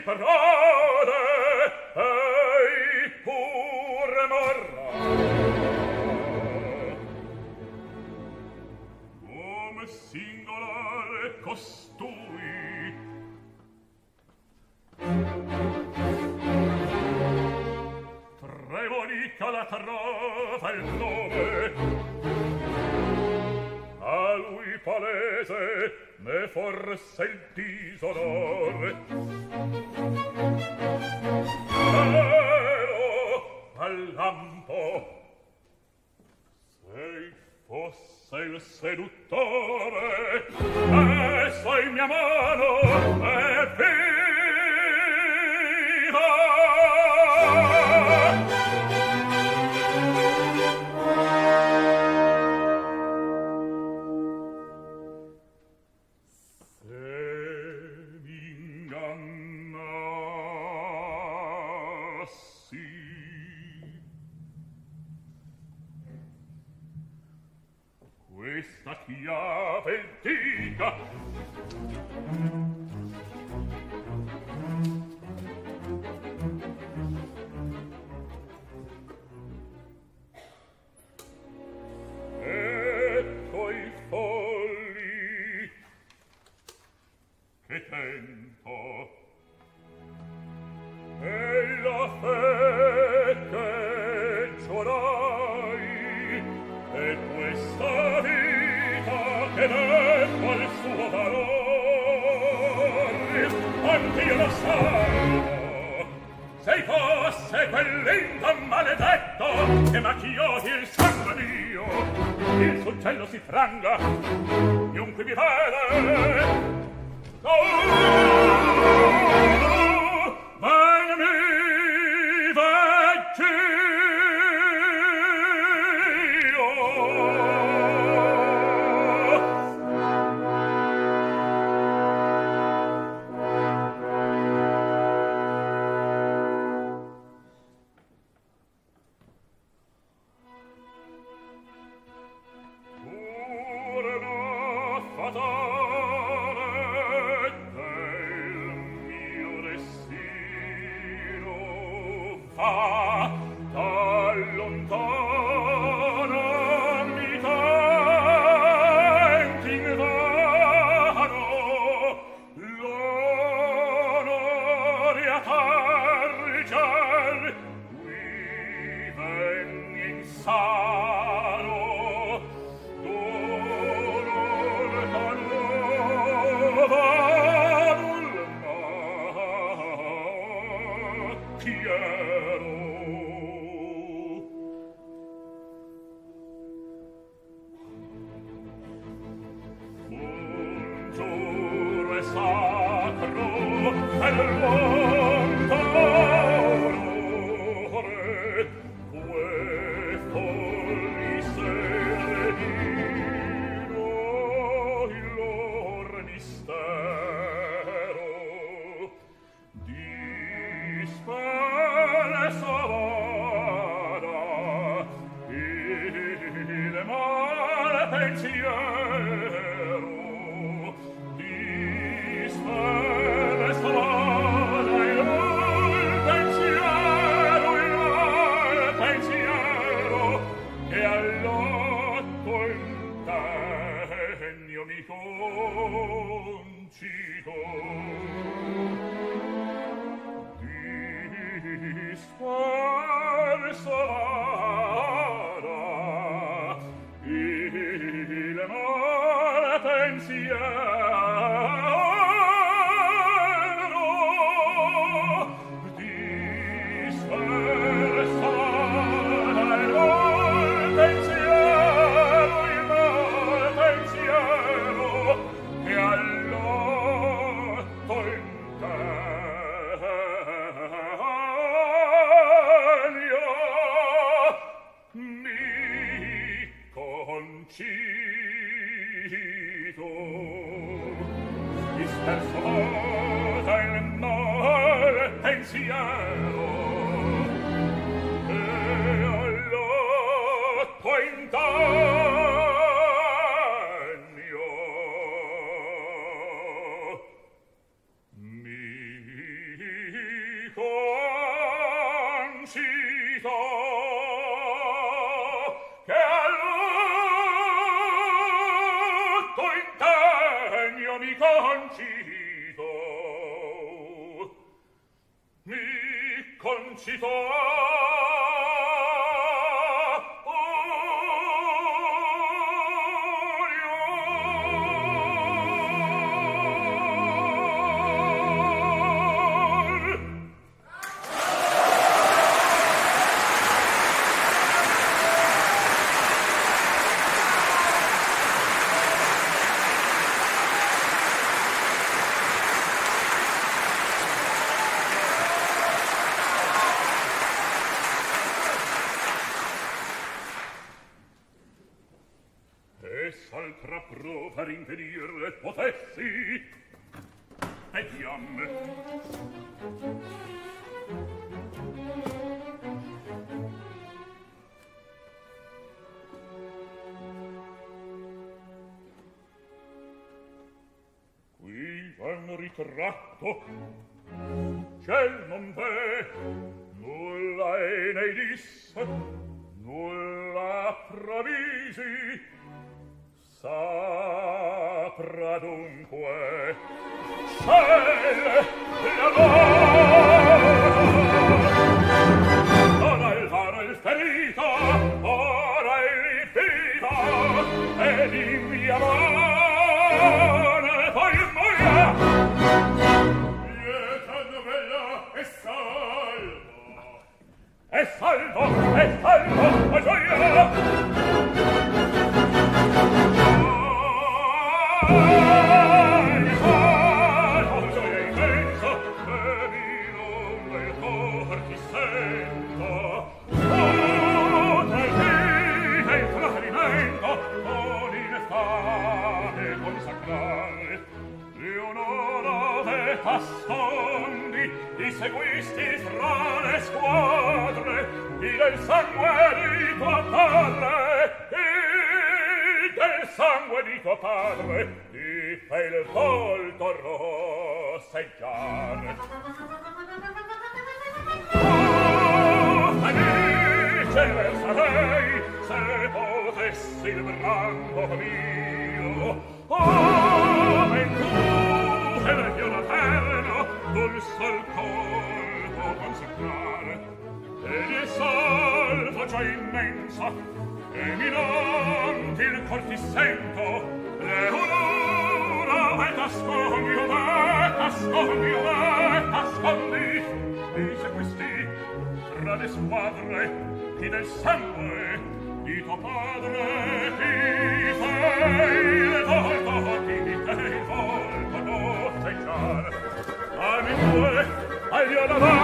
prode ei pure morra come singolare costui tremolica la trova il nome a lui palese me forse il disonore ero al lampo se fosse il seduttore esso in mia mano è viva questa chiave dica ecco i folli che tento e la fe che giurai e questa vita che debbo al suo valore anch'io lo salvo se fosse quell'inda maledetto che macchioti il sangue mio il suggello si franga chiunque mi vede ben mi veggi che a lutto indegno mi concito s'altra prova rinvenire potessi. Vediam. Qui c'è un ritratto, ciel non v'è, nulla è nei disse, nulla provisi. Saprà dunque ciel ora il varo il ferito, ora il vivo, ed in mia mano poi morirà. Lieta novella è salvo, è salvo, è salvo, è gioia. Ascondi, ti seguisti fra le squadre, chi del sangue di tuo padre, chi del sangue di tuo padre, ti fa il volto rosseggiare. Felice sarei se potessi il brando mio, ventura del Dio eterno d'un sol colpo consacrare, ed il salvo già immensa e minanti il cor ti sento, Leonora, e t'ascondi, ti seguisti tra le squadre, chi del sangue di tuo padre, ti fai il volto, ti fai il volto rosseggiare. Amen, agli